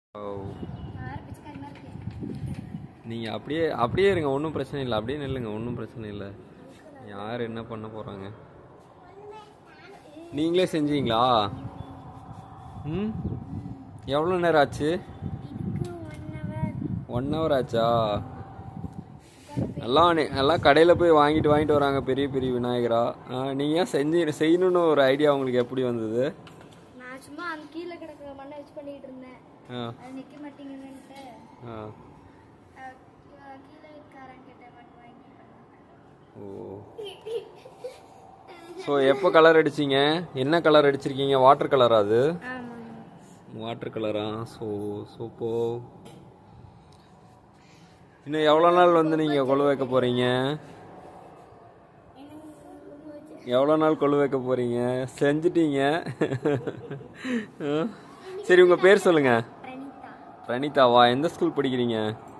நீங்கள் அப்படியே இருங்க, ஒன்றும் பிரச்சனை இல்லை. அப்படியே நில்லுங்க, ஒன்றும் பிரச்சனை இல்லை. யார் என்ன பண்ண போகிறாங்க? நீங்களே செஞ்சீங்களா? ம், எவ்வளோ நேரம் ஆச்சு? 1 hour ஆச்சா? எல்லாம் கடையில் போய் வாங்கிட்டு வராங்க பெரிய பெரிய விநாயகரா. நீங்கள் ஏன் செய்யணும்னு ஒரு ஐடியா உங்களுக்கு எப்படி வந்தது? நான் சும்மா அந்த கீழே கிடக்கிற மண்ணை வச்சு பண்ணிட்டு இருந்தேன். அது நிற்க மாட்டேங்குதுன்ட்டு கீழே இருக்காரன் கிட்ட மண் வாங்கி பண்ணேன். ஓ, ஸோ எப்போ கலர் அடிச்சிங்க? என்ன கலர் அடிச்சிருக்கீங்க? வாட்டர் கலரா? அது வாட்டர் கலரா? So super. இன்னும் எவ்வளோ நாள் வந்து நீங்கள் கொலு வைக்க போகிறீங்க? எவ்வளோ நாள் கொலு வைக்க போகிறீங்க? செஞ்சிட்டீங்க. சரி, உங்கள் பேர் சொல்லுங்க. பிரணிதாவா? எந்த ஸ்கூல் படிக்கிறீங்க?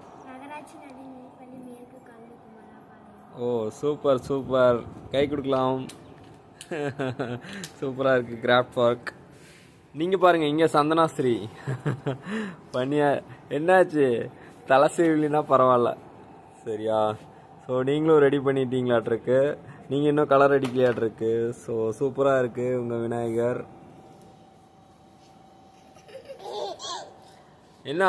ஓ, சூப்பர் சூப்பர். கை கொடுக்கலாம். சூப்பராக இருக்குது கிராஃப்ட் ஒர்க். நீங்கள் பாருங்கள், இங்கே சந்தனாஸ்ரீ பண்ணியா. என்னாச்சு? தலை சீவிலினா பரவாயில்ல, சரியா? ஸோ நீங்களும் ரெடி பண்ணிட்டீங்களாட்ருக்கு. நீங்கள் இன்னும் கலர் அடிக்கலையாட்ருக்கு. ஸோ சூப்பராக இருக்குது உங்கள் விநாயகர். என்ன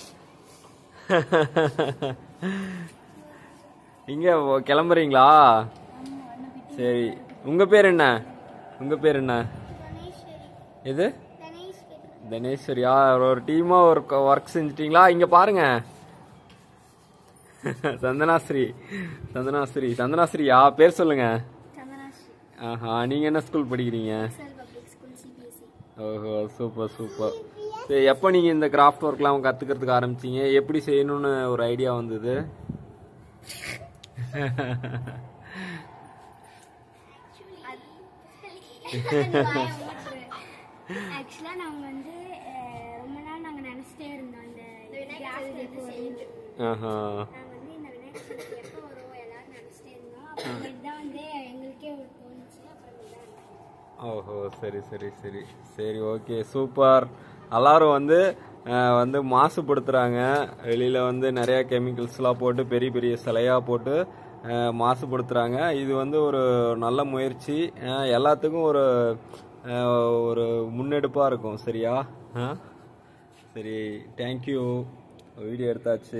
இங்கே கிளம்புறீங்களா? சரி, உங்கள் பேர் என்ன? உங்கள் பேர் என்ன? எது? தனேஸ்வரியா? ஒரு டீமாக ஒரு ஒர்க் செஞ்சிட்டிங்களா? இங்கே பாருங்க, சந்தனாஸ்ரீ. சந்தனாஸ்ரீயா? பேர் சொல்லுங்க. ஆஹா, நீங்கள் என்ன ஸ்கூல் படிக்கிறீங்க? ஓஹோ, சூப்பர் சூப்பர். சரி, எப்போ நீங்கள் இந்த கிராஃப்ட் ஒர்க்லாம் கற்றுக்கிறதுக்கு ஆரம்பிச்சிங்க? எப்படி செய்யணும்னு ஒரு ஐடியா வந்தது? ஆக்சுவலா நாங்க வந்து ரொம்ப நாள் நாங்க நினைச்சிட்டே இருந்தோம் இந்த ஆஹா, நாங்க வந்து இந்த விநாயகர் சதுர்த்தி எப்போ வரும் எல்லாரும் நினைச்சிட்டே இருந்தோம். அப்புறம் தான் வந்து எங்களுக்கே ஒரு தோணுச்சு. அப்புறம் ஓஹோ, சரி சரி சரி சரி, ஓகே, சூப்பர். எல்லாரும் வந்து மாசுபடுத்துகிறாங்க. வெளியில் வந்து நிறையா கெமிக்கல்ஸ்லாம் போட்டு பெரிய பெரிய சிலையாக போட்டு மாசுபடுத்துகிறாங்க. இது வந்து ஒரு நல்ல முயற்சி. எல்லாத்துக்கும் ஒரு முன்னெடுப்பாக இருக்கும், சரியா? சரி, தேங்க்யூ. வீடியோ எடுத்தாச்சு.